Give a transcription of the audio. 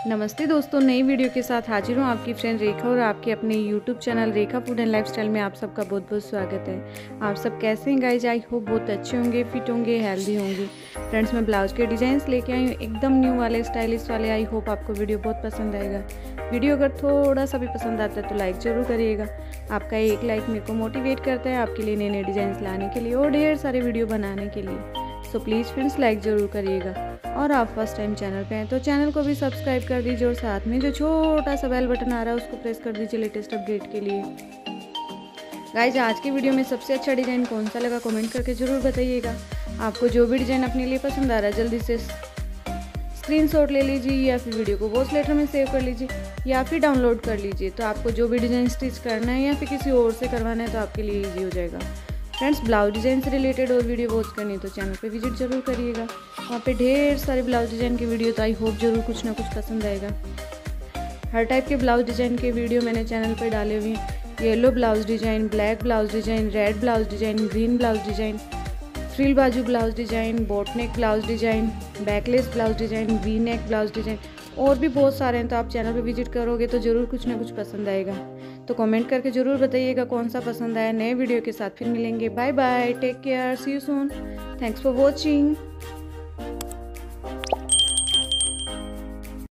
नमस्ते दोस्तों, नई वीडियो के साथ हाजिर हूँ आपकी फ्रेंड रेखा और आपके अपने YouTube channel Rekha food and lifestyle में आप सबका बहुत बहुत स्वागत है। आप सब कैसे हैं गाइज? आई होप बहुत अच्छे होंगे, फिट होंगे, हेल्दी होंगे। फ्रेंड्स, मैं ब्लाउज के डिज़ाइंस लेके आई हूँ एकदम न्यू वाले, स्टाइलिश वाले। आई होप आपको वीडियो बहुत पसंद आएगा। वीडियो अगर थोड़ा सा भी पसंद आता है तो लाइक ज़रूर करिएगा। आपका एक लाइक मेरे को मोटिवेट करता है आपके लिए नए नए डिज़ाइन लाने के लिए और ढेर सारे वीडियो बनाने के लिए। सो प्लीज़ फ्रेंड्स, लाइक ज़रूर करिएगा। और आप फर्स्ट टाइम चैनल पे हैं तो चैनल को भी सब्सक्राइब कर दीजिए और साथ में जो छोटा सा बेल बटन आ रहा है उसको प्रेस कर दीजिए लेटेस्ट अपडेट के लिए। गाइज, आज की वीडियो में सबसे अच्छा डिज़ाइन कौन सा लगा कमेंट करके ज़रूर बताइएगा। आपको जो भी डिज़ाइन अपने लिए पसंद आ रहा है जल्दी से स्क्रीनशॉट ले लीजिए या फिर वीडियो को वॉइस लेटर में सेव कर लीजिए या फिर डाउनलोड कर लीजिए। तो आपको जो भी डिज़ाइन स्टिच करना है या फिर किसी और से करवाना है तो आपके लिए ईजी हो जाएगा। फ्रेंड्स, ब्लाउज डिज़ाइन से रिलेटेड और वीडियो वॉच करनी है तो चैनल पे विजिट जरूर करिएगा। वहाँ पे ढेर सारे ब्लाउज डिज़ाइन के वीडियो, तो आई होप जरूर कुछ ना कुछ पसंद आएगा। हर टाइप के ब्लाउज डिज़ाइन के वीडियो मैंने चैनल पर डाले हुए हैं। Yellow blouse design, black blouse design, red blouse design, green blouse design, frill बाजू blouse design, boat neck blouse design, backless blouse design, V neck blouse design और भी बहुत सारे हैं। तो आप चैनल पे विजिट करोगे तो ज़रूर कुछ ना कुछ पसंद आएगा। तो कमेंट करके ज़रूर बताइएगा कौन सा पसंद आया। नए वीडियो के साथ फिर मिलेंगे। Bye bye, take care, see you soon, thanks for watching.